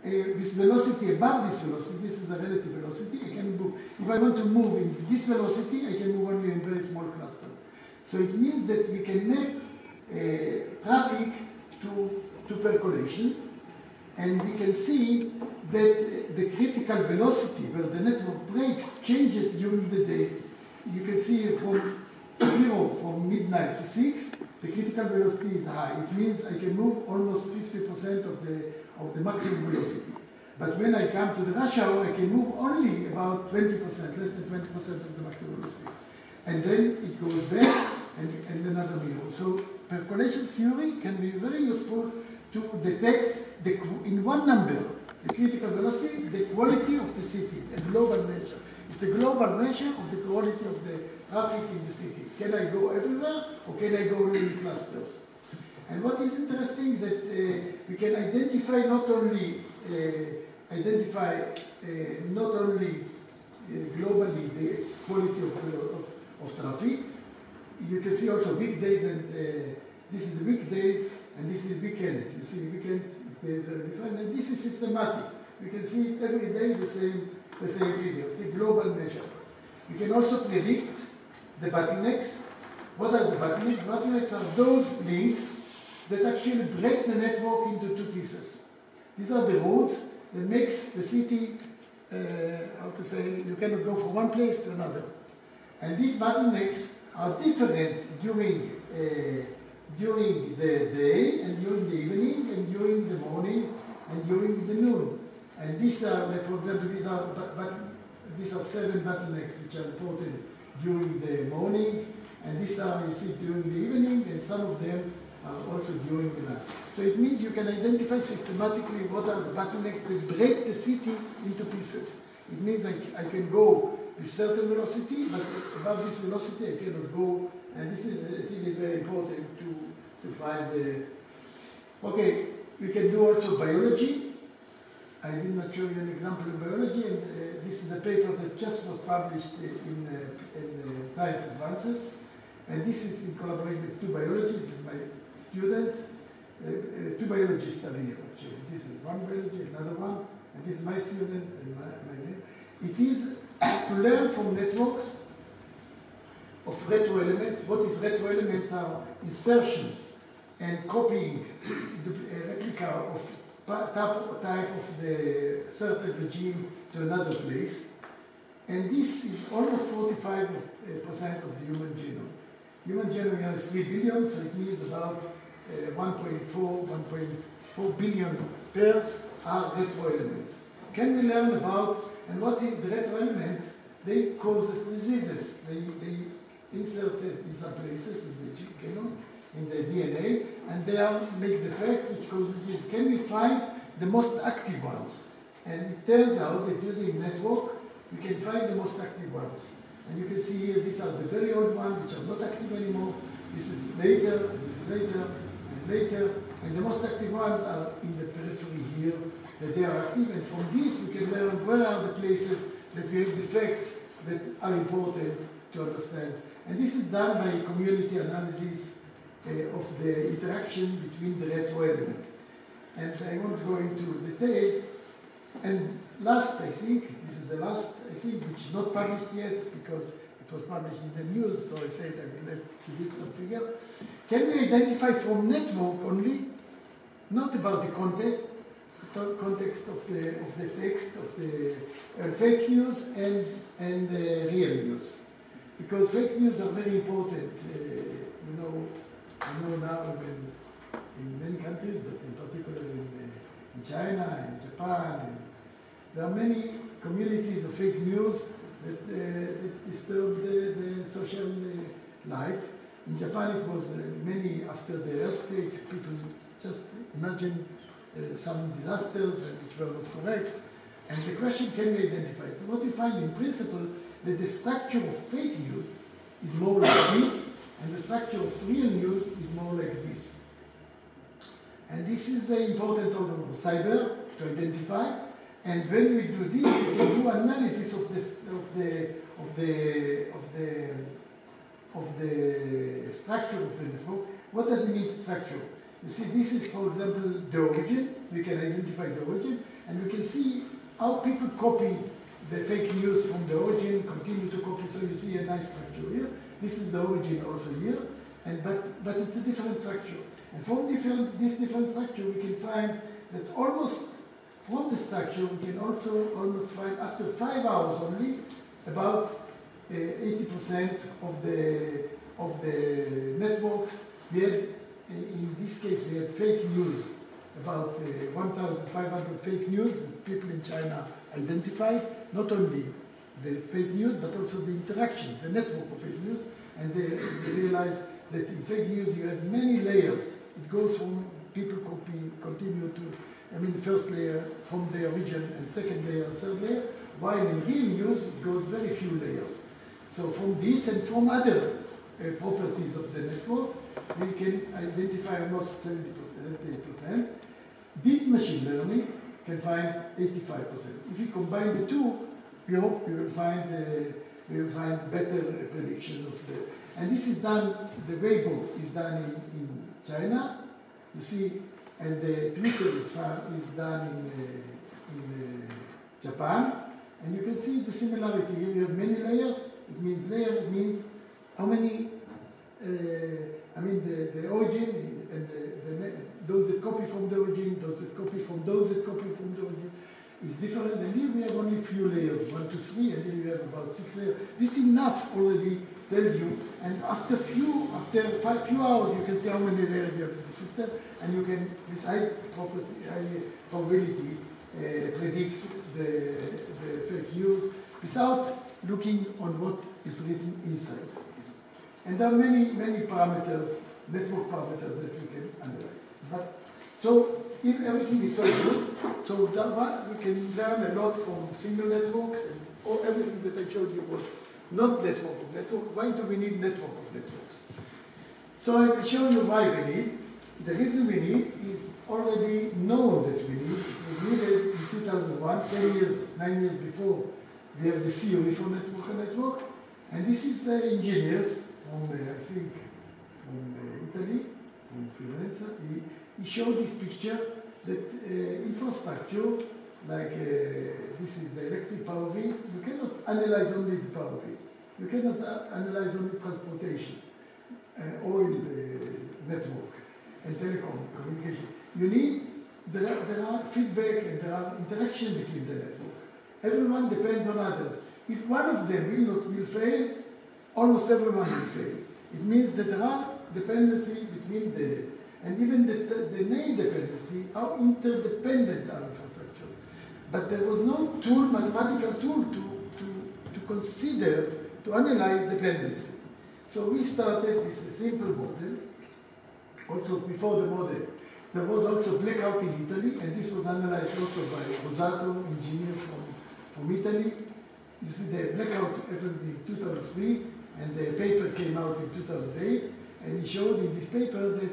with velocity above this velocity, this is the relative velocity, I can move. If I want to move in this velocity, I can move only in very small cluster. So it means that we can map traffic to percolation, and we can see that the critical velocity where the network breaks changes during the day. You can see from 0, from midnight to 6, the critical velocity is high. It means I can move almost 50% of the maximum velocity. But when I come to the rush hour, I can move only about 20%, less than 20% of the maximum velocity. And then it goes back and another mirror. So percolation theory can be very useful to detect in one number, the critical velocity, the quality of the city, a global measure. It's a global measure of the quality of the traffic in the city. Can I go everywhere, or can I go only in clusters? And what is interesting that we can identify not only globally the quality of traffic. You can see also weekdays, and this is the weekdays, and this is weekends. You see weekends, it's very different, and this is systematic. You can see it every day the same figure. It's a global measure. You can also predict the bottlenecks. What are the bottlenecks? Bottlenecks are those links that actually break the network into two pieces. These are the roads that makes the city, how to say, you cannot go from one place to another. And these bottlenecks are different during the day, and during the evening, and during the morning, and during the noon. And these are, like, for example, these are 7 bottlenecks which are important during the morning, and these are, you see, during the evening, and some of them are also during the night. So it means you can identify systematically what are the bottlenecks that break the city into pieces. It means I can go with certain velocity, but above this velocity I cannot go, and this is, I think, is very important to find the... Okay, we can do also biology. I did not show you an example of biology, and this is a paper that just was published in Science Advances, and this is in collaboration with 2 biologists, my students. 2 biologists are here, actually. This is one biologist, another one, and this is my student and my name. It is to learn from networks of retro elements. What is retro elements are insertions and copying a replica of type of the certain regime to another place. And this is almost 45% of the human genome. Human genome has 3 billion, so it means about 1.4 billion pairs are retro elements. Can we learn about, and what is the retro elements? They cause diseases. They inserted in some places in the genome, in the DNA, and they make the defect which causes disease. Can we find the most active ones? And it turns out that using network, we can find the most active ones. And you can see here, these are the very old ones, which are not active anymore. This is later, and this is later, and later. And the most active ones are in the periphery here, that they are active. And from this, we can learn where are the places that we have defects that are important to understand. And this is done by community analysis of the interaction between the retro elements. And I won't go into detail. And last, I think, this is the last, I think, which is not published yet because it was published in the news, so I said I will have to give some figure. Can we identify from network only, not about the context of the text, of the fake news and real news? Because fake news are very important. You know now in many countries, but in particular in China and Japan, and there are many communities of fake news that disturb the social life. In Japan, it was many after the earthquake. People just imagine some disasters which were not correct. And the question, can we identify? So what we find in principle, that the structure of fake news is more like this, and the structure of real news is more like this. And this is important on cyber to identify. And when we do this, we can do analysis of the structure of the network. What does it mean, structure? You see, this is, for example, the origin. We can identify the origin, and we can see how people copy the fake news from the origin, continue to copy. So you see a nice structure here. This is the origin also here, and but it's a different structure. And from this different structure, we can find that almost from the structure, we can also almost find, after 5 hours only, about 80% of the networks. We had, in this case, we had fake news, about 1,500 fake news that people in China identified, not only the fake news, but also the interaction, the network of fake news, and they realized that in fake news you have many layers. It goes from people continue to, I mean, the first layer from the origin, and second layer, third layer, while in real news it goes very few layers. So from this and from other properties of the network, we can identify almost 70%. Deep machine learning can find 85%. If you combine the two, we hope we will find better prediction of the. And this is done. The Weibo is done in China. You see, and the Twitter is done in Japan. And you can see the similarity. Here you have many layers. It means layer means how many. I mean the origin and those that copy from the origin, those that copy from those that copy from the origin is different. And here we have only few layers, 1, 2, 3, and here we have about 6 layers. This enough already tells you. And after few hours, you can see how many layers you have in the system, and you can, with high probability, predict the fake news without looking on what is written inside. And there are many parameters, network parameters that we can analyze. But so if everything is so good, so we can learn a lot from single networks, and everything that I showed you was not network of network. Why do we need network of networks? So I will show you why we need. The reason we need is already known that we need. We needed in 2001, 10 years, 9 years before, we have the theory for network. And this is engineers from, I think, from Italy, from Florence. He showed this picture that infrastructure, like this is the electric power grid, you cannot analyze only the power grid. You cannot analyze only transportation, oil network, and telecom communication. You need, there are feedback and there are interaction between the network. Everyone depends on others. If one of them will fail, almost everyone will fail. It means that there are dependency between and even the name dependency, how interdependent are infrastructures. But there was no tool, mathematical tool to consider, to analyze dependency. So we started with a simple model. Also before the model, there was also blackout in Italy, and this was analyzed also by Rosato, engineer from Italy. You see the blackout happened in 2003, and the paper came out in 2008, and he showed in this paper that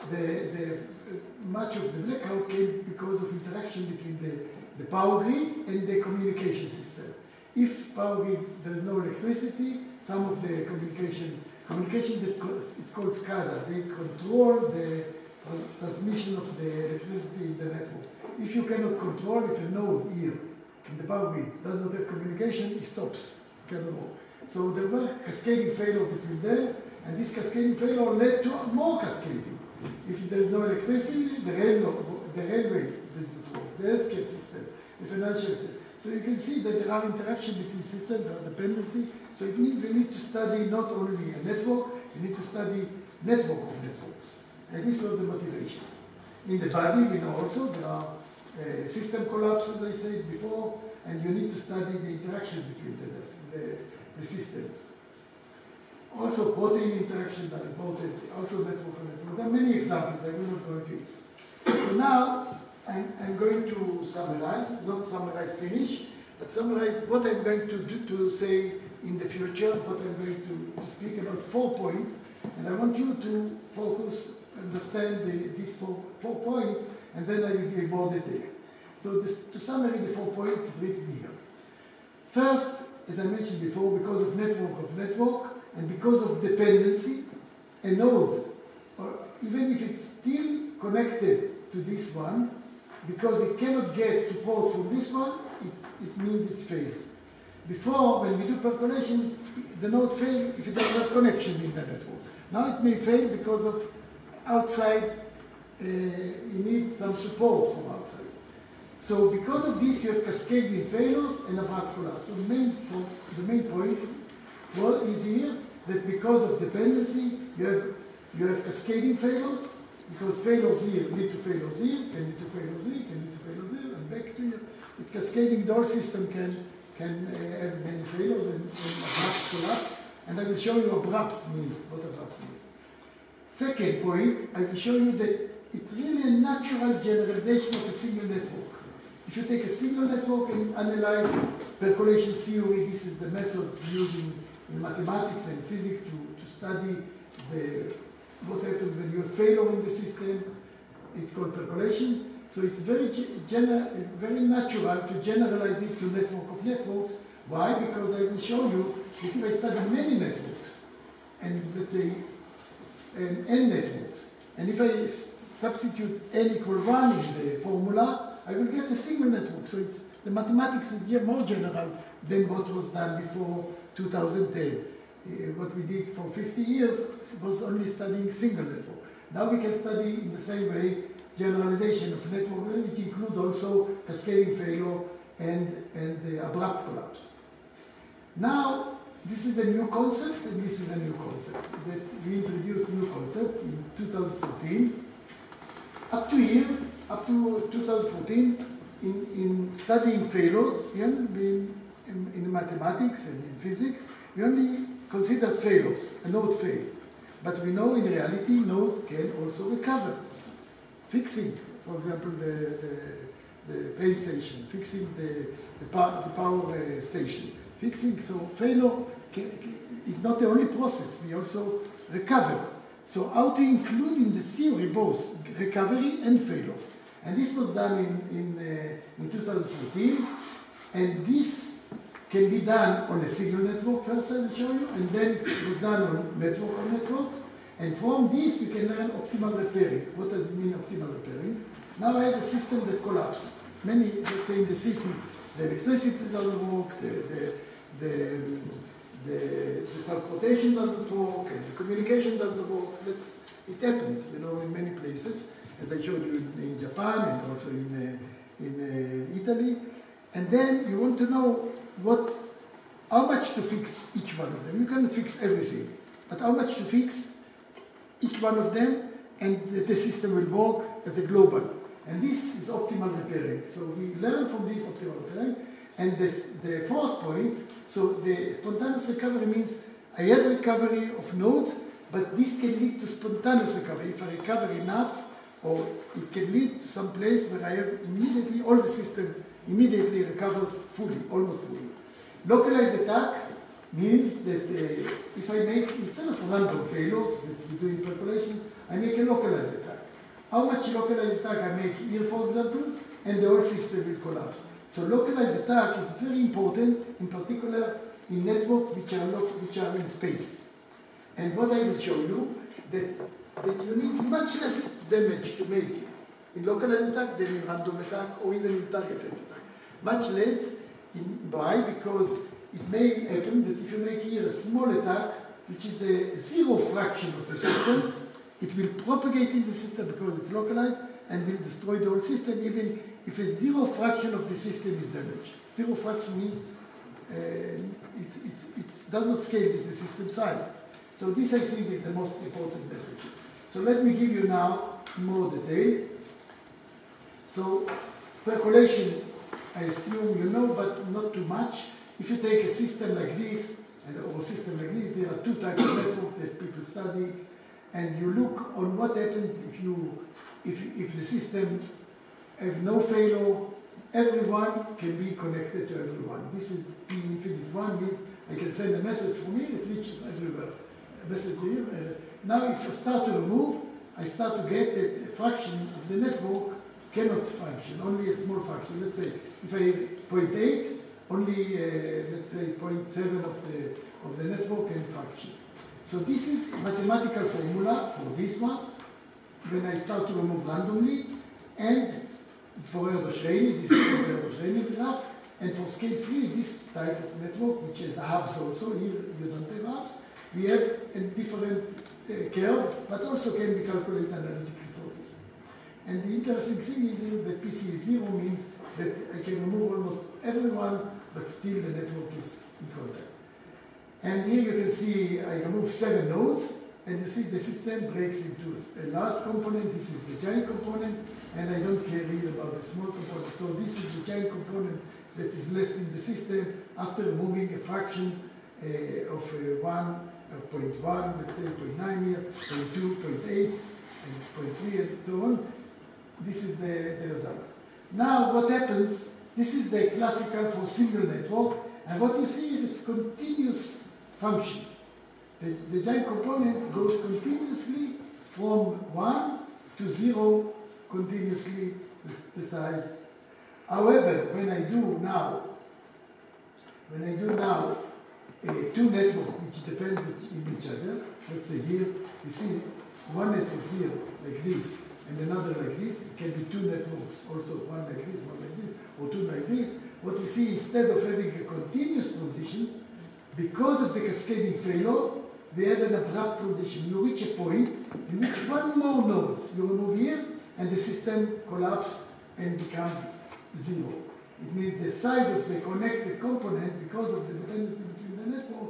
much of the blackout came because of interaction between the power grid and the communication system. If power grid, there is no electricity, some of the communication that it's called SCADA, they control the transmission of the electricity in the network. If you cannot control, if a node here in the power grid does not have communication, it stops, it cannot work. So there were cascading failure between them, and this cascading failure led to more cascading. If there is no electricity, the railway doesn't work, the healthcare system, the financial system. So you can see that there are interactions between systems, there are dependency. So we need to study not only a network, we need to study network of networks. And this was the motivation. In the body, we know also there are system collapse, as I said before, and you need to study the interaction between the systems. Also, protein interactions are important, also network of network. There are many examples, I will not go into it. So now, I'm going to summarize, not summarize finish, but summarize what I'm going to say in the future, what I'm going to speak about 4 points, and I want you to focus, understand these four points, and then I will give more details. So to summarize the 4 points is written here. First, as I mentioned before, because of network, and because of dependency, a node, or even if it's still connected to this one, because it cannot get support from this one, it means it fails. Before, when we do percolation, the node fails if it doesn't have connection in the network. Now it may fail because of outside, you need some support from outside. So because of this, you have cascading failures and abrupt collapse. So the main point is here that because of dependency, you have cascading failures, because failures here lead to failures here, can lead to failures here, can lead to failures here, and back to here. With cascading, the whole system can have many failures and abrupt collapse. And I will show you abrupt means, what abrupt means. Second point, I will show you that it's really a natural generalization of a single network. If you take a single network and analyze percolation theory, this is the method used in mathematics and physics to study what happens when you have failure in the system. It's called percolation. So it's very natural to generalize it to network of networks. Why? Because I will show you that if I study many networks, and let's say n networks, and if I substitute n equal 1 in the formula, I will get a single network. So the mathematics is more general than what was done before 2010. What we did for 50 years was only studying single network. Now we can study in the same way generalization of network, which include also cascading failure and the abrupt collapse. Now, this is a new concept, and this is a new concept. That we introduced new concept in 2014. Up to here, up to 2014, in studying failures, in mathematics and in physics, we only considered failures, a node fail. But we know in reality, node can also recover. Fixing, for example, the train station, fixing the power station. Fixing, so failure is not the only process, we also recover. So how to include in the theory both recovery and failure. And this was done in 2014, and this can be done on a single network first, I will show you, and then it was done on network of networks. And from this, we can learn optimal repairing. What does it mean, optimal repairing? Now I have a system that collapses. Many, let's say in the city, the electricity doesn't work, the transportation doesn't work, and the communication doesn't work. It happened, in many places, as I showed you in Japan and also in Italy. And then you want to know how much to fix each one of them. You cannot fix everything, but how much to fix each one of them, and the system will work as a global. And this is optimal repairing. So we learn from this optimal repairing. And the fourth point, so the spontaneous recovery means I have recovery of nodes, but this can lead to spontaneous recovery. If I recover enough, or it can lead to some place where I have immediately, all the system immediately recovers fully, almost fully. Localized attack means that if I make, instead of random failures that we do in percolation, I make a localized attack. How much localized attack I make here, for example, and the whole system will collapse. So localized attack is very important, in particular in networks which are in space. And what I will show you, that you need much less damage to make in localized attack than in random attack or even in targeted attack. Much less. Why? Because it may happen that if you make here a small attack, which is a zero fraction of the system, it will propagate in the system because it's localized and will destroy the whole system, even if a zero fraction of the system is damaged. Zero fraction means it does not scale with the system size. So this, I think, is the most important messages. So let me give you now more detail. So percolation, I assume you know, but not too much. If you take a system like this, or a system like this, there are two types of network that people study, and you look on what happens if the system have no failure, everyone can be connected to everyone. This is P infinite 1 means I can send a message from here, it reaches everywhere. A message here. Now if I start to remove, I start to get that a fraction of the network cannot function, only a small fraction. Let's say if I have 0.8, only let's say 0.7 of the network can function. So this is mathematical formula for this one. when I start to remove randomly, and for Herder-Schreini, this is the Herder-Schreini graph, and for scale 3, this type of network, which has hubs also, here you don't have hubs, we have a different curve, but also can be calculated analytically for this. And the interesting thing is here that PC is 0 means that I can remove almost everyone, but still the network is in contact. And here you can see I remove 7 nodes, and you see the system breaks into a large component. This is the giant component, and I don't care really about the small component. So this is the giant component that is left in the system after removing a fraction of 0.1, let's say 0.9 here, 0.2, 0.8, and 0.3, and so on. This is the result. Now what happens, this is the classical for single network, and what you see is it's continuous function. The giant component goes continuously from 1 to 0, continuously the size. However, when I do now two networks which depend on each other, let's say here, you see one network here like this, and another like this. It can be two networks, also one like this, or two like this. What we see, instead of having a continuous transition, because of the cascading failure, we have an abrupt transition. You reach a point in which one more node you remove here, and the system collapses and becomes 0. It means the size of the connected component, because of the dependency between the network,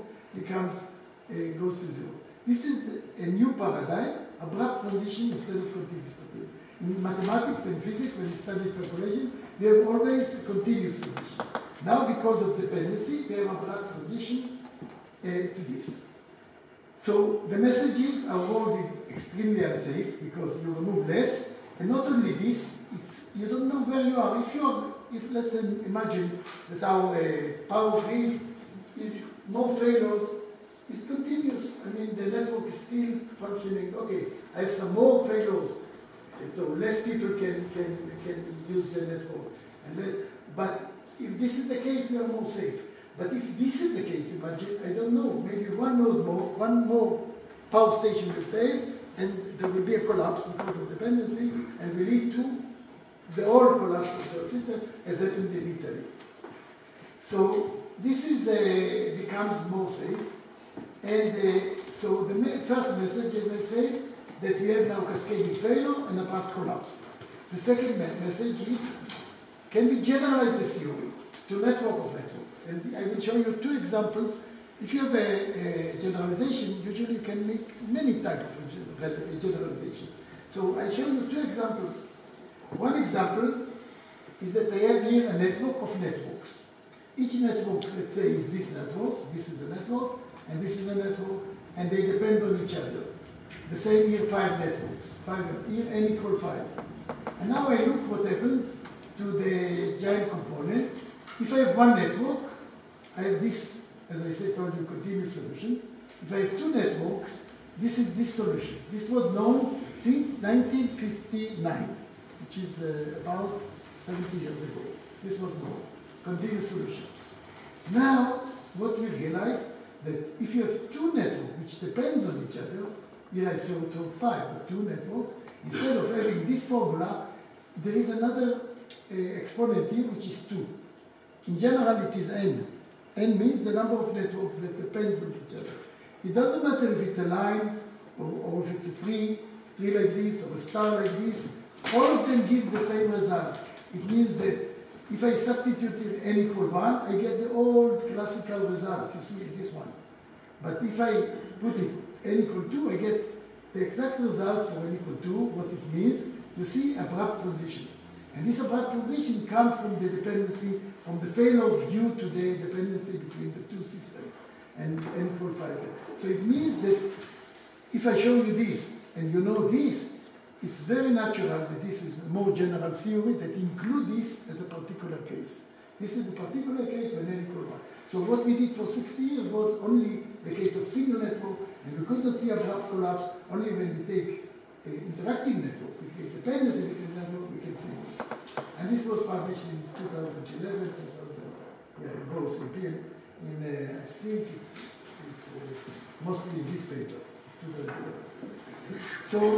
goes to 0. This is a new paradigm, abrupt transition instead of continuous transition. In mathematics and physics, when you study population, we have always a continuous transition. Now, because of dependency, we have abrupt transition to this. So the messages are all extremely unsafe because you remove less, and not only this, you don't know where you are. If let's imagine that our power grid is more failures, it's continuous. I mean, the network is still functioning. Okay, I have some more failures, so less people can use the network. But if this is the case, we are more safe. But if this is the case, imagine, I don't know, maybe one more power station will fail, and there will be a collapse because of dependency, and will lead to the whole collapse of the system, as happened in Italy. So this is becomes more safe. And so the first message, as I say, that we have now cascading failure and abrupt collapse. The second message is, can we generalize this theory to network of networks? And I will show you two examples. If you have a generalization, usually you can make many types of generalization. So I show you two examples. One example is that I have here a network of networks. Each network, let's say, is this network, this is the network, and this is the network, and they depend on each other. The same here, 5 networks. 5 here, n equal 5. And now I look what happens to the giant component. If I have one network, I have this, as I said, told you, continuous solution. If I have two networks, this is this solution. This was known since 1959, which is about 70 years ago. This was known, continuous solution. Now, what we realize, that if you have two networks which depends on each other, here I saw 5, but two networks, instead of having this formula, there is another exponent here, which is 2. In general, it is n. N means the number of networks that depend on each other. It doesn't matter if it's a line, or if it's a tree like this, or a star like this. All of them give the same result. It means that if I substitute n equal 1, I get the old classical result. You see this one. But if I put it n equal 2, I get the exact result for n equal 2. What it means, you see abrupt transition. And this abrupt transition comes from the dependency, from the failures due to the dependency between the two systems, and n equal 5. So it means that if I show you this, and you know this, it's very natural that this is a more general theory that includes this as a particular case. This is the particular case when n equal 1. So what we did for 60 years was only the case of single network, and we could not see abrupt collapse. Only when we take interacting network, we take dependency between network, we can see this. And this was published in 2011, 2000, yeah, both in I think it's mostly in this paper, 2011. So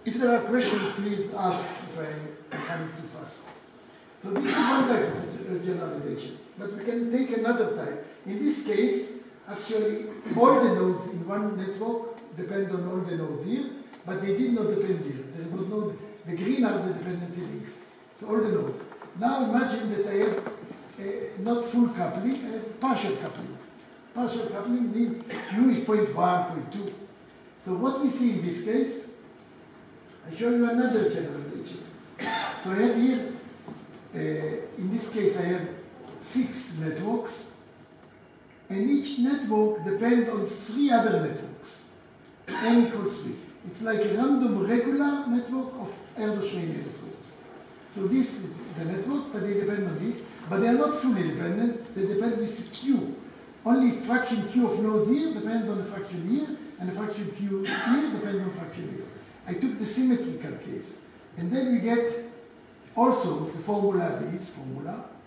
If there are questions, please ask if I'm coming too fast. So this is one type of generalization. But we can take another type. In this case, actually, all the nodes in one network depend on all the nodes here, but they did not depend here. There was no, the green are the dependency links. So all the nodes. Now imagine that I have not full coupling, I have partial coupling. Partial coupling means Q is 0.1, 0.2. So what we see in this case, I show you another generalization. So I have here, in this case I have 6 networks, and each network depends on 3 other networks. N equals 3. It's like a random regular network of Erdős-Rényi networks. So this is the network, but they depend on this. But they are not fully dependent. They depend with Q. Only fraction Q of nodes here depends on the fraction here, and the fraction Q here depends on fraction here. I took the symmetrical case. And then we get also the formula, this formula,